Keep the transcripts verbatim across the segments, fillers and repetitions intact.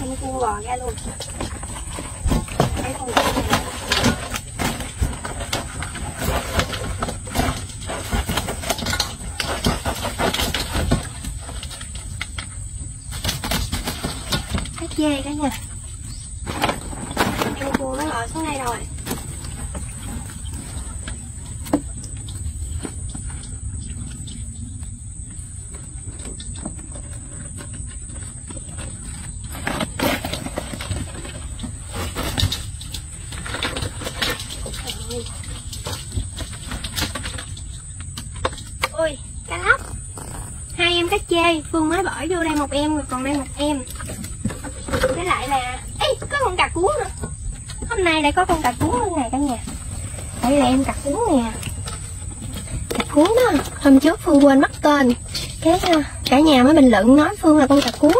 Em cua bò ra luôn. Cái con cua này. Cá chê cả nha. Em cua nó lội xuống đây rồi. Ui, cá lóc. Hai em cá chê, Phương mới bỏ vô đây một em rồi còn đây một em. Với lại là ê, có con cà cuống nữa. Hôm nay lại có con cà cuống luôn nè cả nhà. Đây là em cà cuống nè. Cà cuống đó, hôm trước Phương quên mất tên. Cái cả nhà mới bình luận nói Phương là con cà cuống.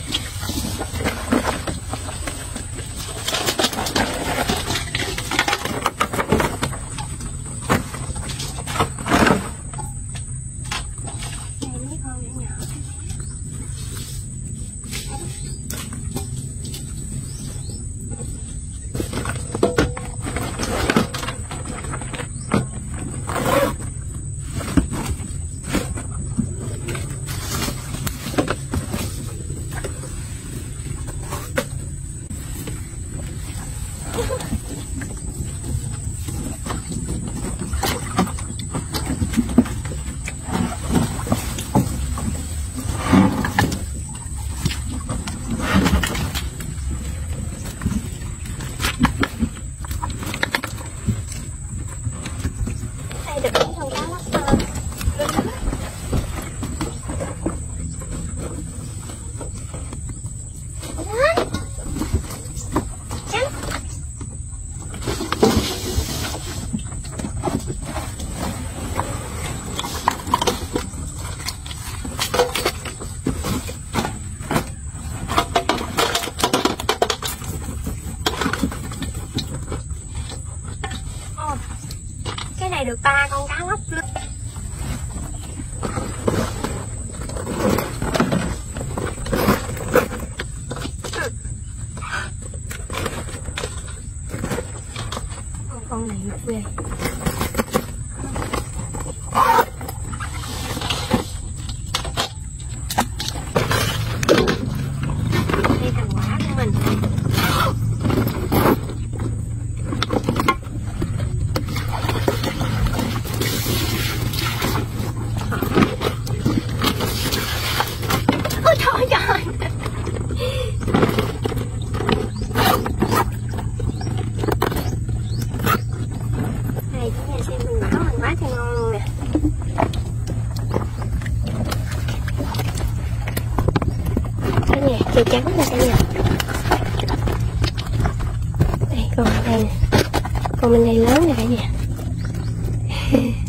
Cái này được ba con cá lóc luôn. Con này được ghê. Đây thành quả của mình. Ôi trời trời. Này cả nhà xem mình có mình quá trời ngon luôn nè. Cả nhà chè trắng nè cả nhà. Đây còn đây nè. Còn bên đây lớn nè cả nhà.